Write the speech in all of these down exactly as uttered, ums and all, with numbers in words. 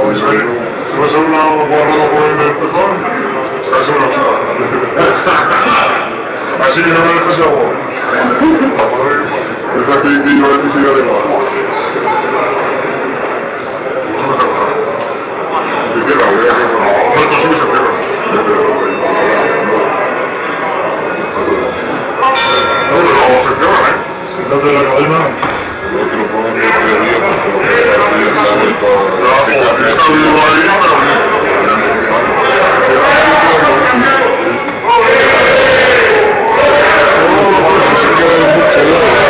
va a ser una guarrada por ahí de empezar, está a ser una chupa. Así que no me estés agua. Esa que yo a ti siga de más. Si queda, voy a que no, esto sí que se cierra. No, pero se cierra, ¿eh? Quítate la cadena. Yo que lo pongo en el teoría porque ya se vuelto a secar. Está vivo ahí, pero bien. Se queda mucho lado.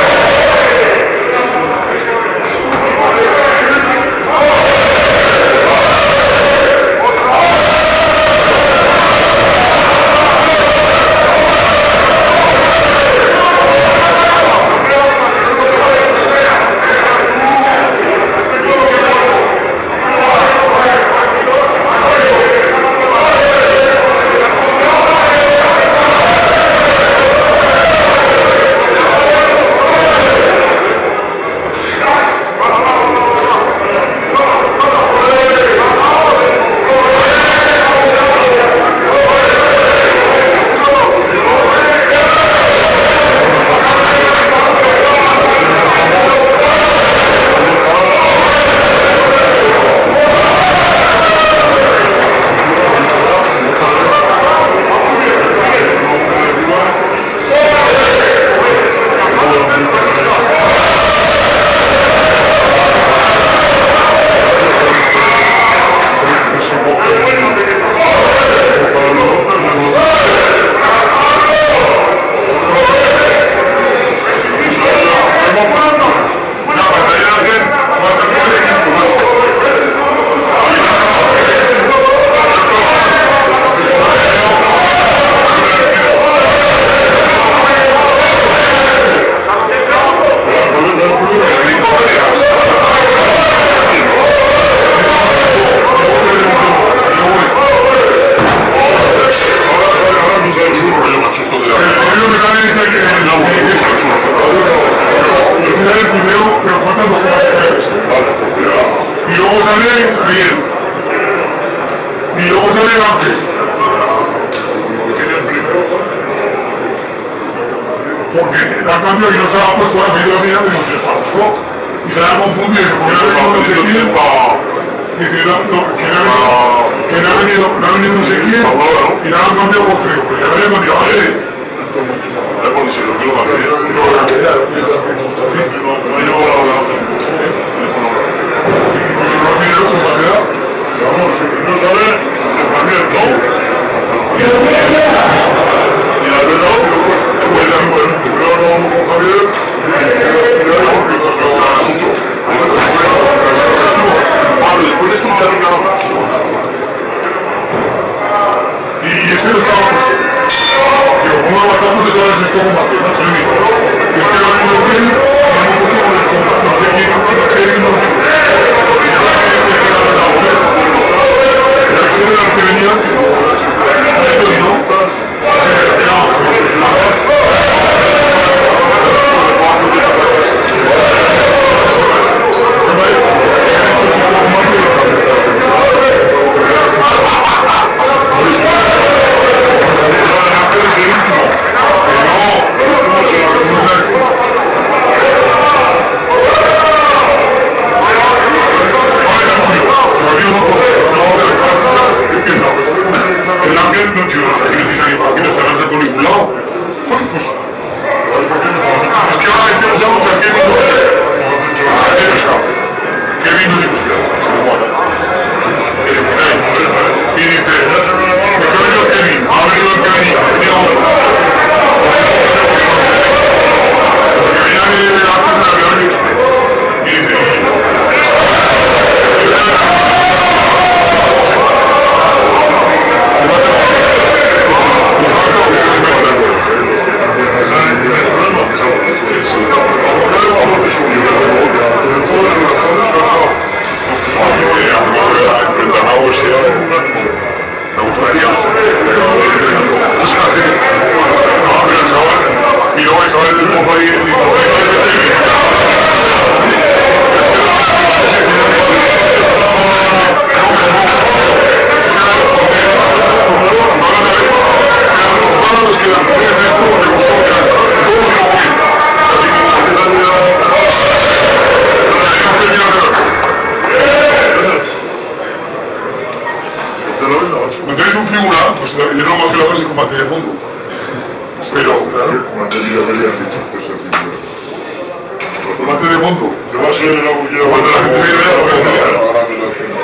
que lo hagas en combate de fondo. Pero, claro. Combate de media, has dicho, pues el combate de fondo. se va a ser la bullera. Cuando la gente viene, lo voy a tirar. Ahora me lo entiendo.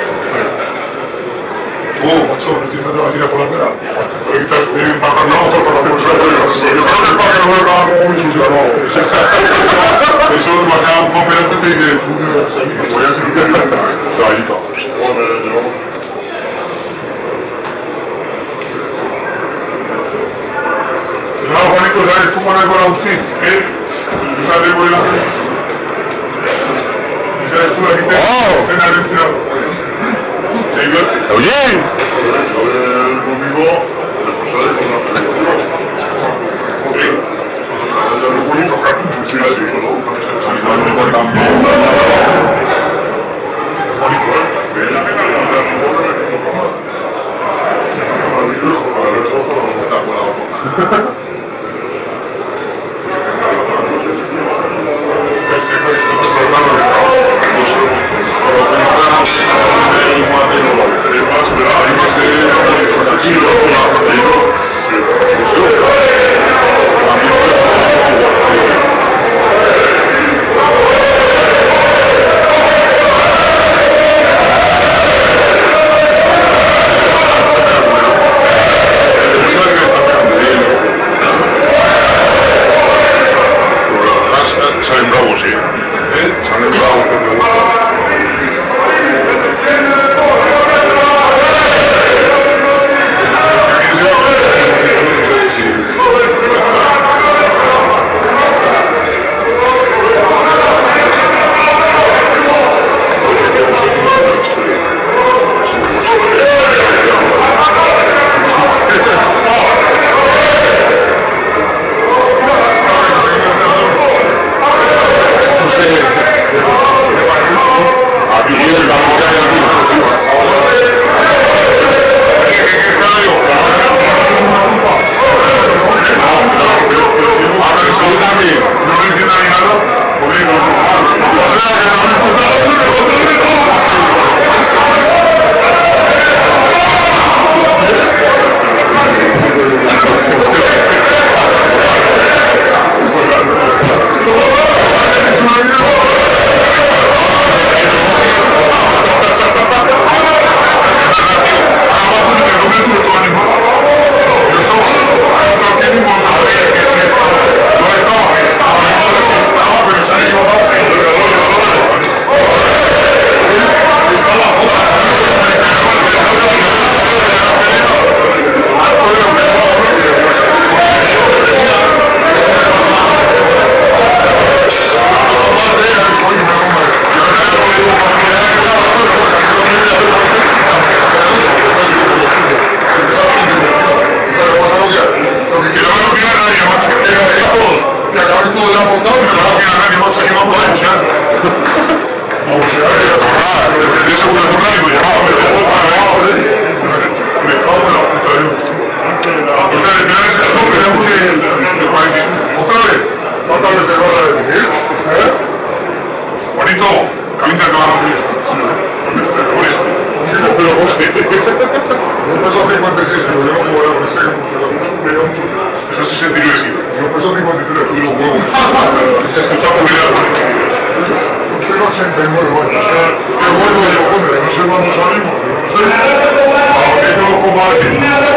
Oh, macho, no entiendo que te va a tirar por la cara. Pero quitas, te bajas la hoja para la bolsa de arriba. Yo creo que es para que no me haga como insultar, no. Eso es más que un cooperante te dice, tú me vas a salir. Voy a seguir ahí. Ahí estamos. Bueno, llevamos. No, Juanito, ¿sabes cómo no hay con Agustín? ¿Eh? ¿Tú sabes por el arte? ¿Y sabes tú aquí te cena de tirado? Oye, El domingo, después sale con la película. Ok. Ya lo bonito, sí, así solo. Bonito, ¿eh? Ven la pena de la película. Está buena. Salen bravos, sí. ¿Eh? Salen bravos, que me gusta. Eso sí se tiró de aquí. Yo peso cincuenta y tres. Y los huevos. Está peleando. Tengo ochenta y nueve años. Qué bueno yo, hombre. No sé cuándo salimos. No sé. Ahora que yo lo pongo aquí.